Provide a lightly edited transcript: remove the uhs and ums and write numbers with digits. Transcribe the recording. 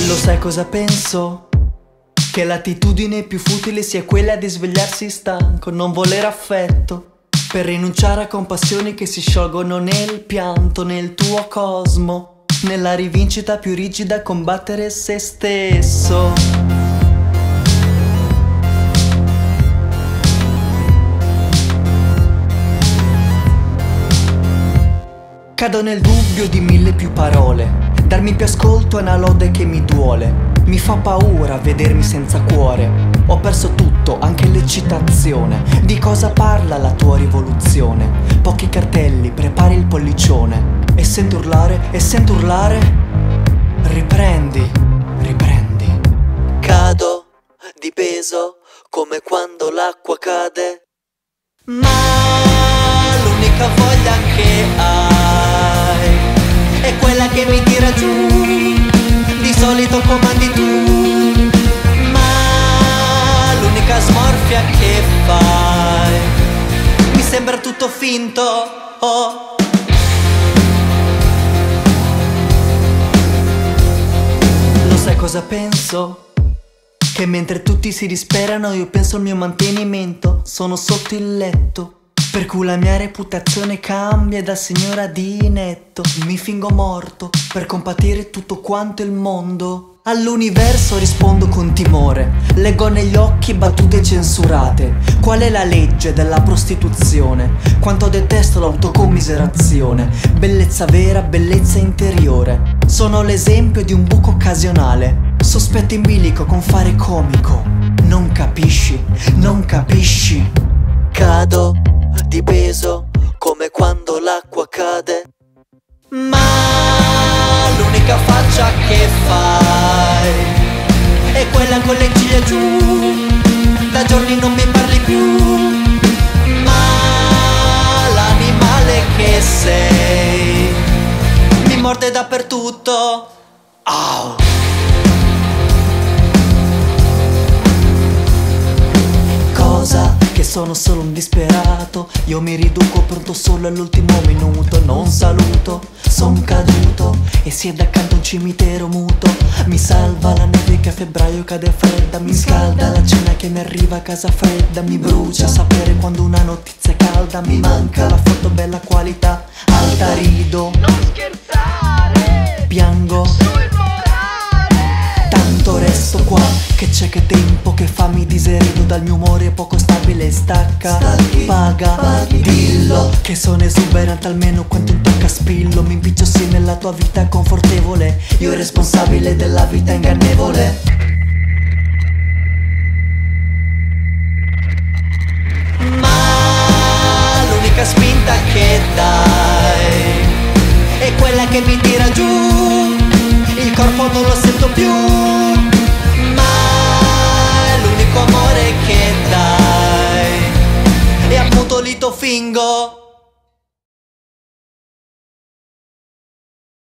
Lo sai cosa penso? Che l'attitudine più futile sia quella di svegliarsi stanco, non volere affetto, per rinunciare a compassioni che si sciolgono nel pianto, nel tuo cosmo, nella rivincita più rigida, combattere se stesso. Cado nel dubbio di mille più parole, darmi più ascolto a una lode che mi duole. Mi fa paura vedermi senza cuore. Ho perso tutto, anche l'eccitazione. Di cosa parla la tua rivoluzione? Pochi cartelli, prepari il pollicione. E sento urlare, riprendi, riprendi. Cado di peso, come quando l'acqua cade. Ma l'unica voglia che hai è quella che mi tira giù. Di solito comandi tu, ma l'unica smorfia che fai mi sembra tutto finto. Oh. Lo sai cosa penso? Che mentre tutti si disperano io penso al mio mantenimento. Sono sotto il letto, per cui la mia reputazione cambia da signora di netto. Mi fingo morto per compatire tutto quanto il mondo. All'universo rispondo con timore, leggo negli occhi battute censurate. Qual è la legge della prostituzione? Quanto detesto l'autocommiserazione. Bellezza vera, bellezza interiore. Sono l'esempio di un buco occasionale. Sospetto in bilico con fare comico. Non capisci, non capisci. Cado di peso, come quando l'acqua cade. Ma l'unica faccia che fai è quella con le ciglia giù. Da giorni non mi parli più, ma l'animale che sei mi morde dappertutto. Au. Cosa? Che sono solo un disperato. Io mi riduco pronto solo all'ultimo minuto. Non saluto, son caduto e siede accanto a un cimitero muto. Mi salva la neve che a febbraio cade fredda. Mi scalda la cena che mi arriva a casa fredda. Mi brucia sapere quando una notizia è calda. Mi manca la foto bella qualità. Alta rido, Non scherzare, piango, sul morale. tanto resto qua. Che c'è che tempo che fa, mi diserido dal mio umore poco stabile. Stacca, paga, dillo che sono esuberante almeno quanto un toccaspillo. Mi impiccio sì nella tua vita confortevole. Io responsabile della vita ingannevole. Ma l'unica spinta che dai è quella che mi tira giù. Il corpo non lo sento più, amore che dai e ammutolito fingo.